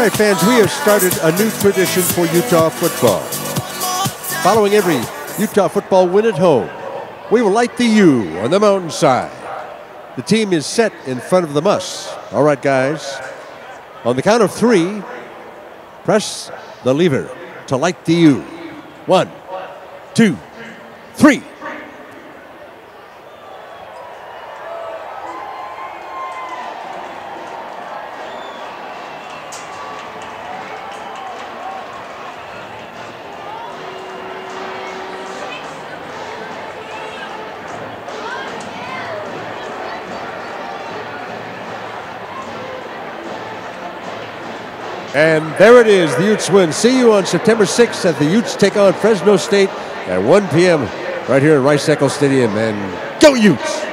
right, fans, we have started a new tradition for Utah football. Following every Utah football win at home, we will light the U on the mountainside. The team is set in front of the muss. All right, guys. On the count of 3, press the lever to light the U. 1, 2, 3. And there it is, the Utes win. See you on September 6th as the Utes take on Fresno State at 1 p.m. right here at Rice-Eccles Stadium. And go Utes!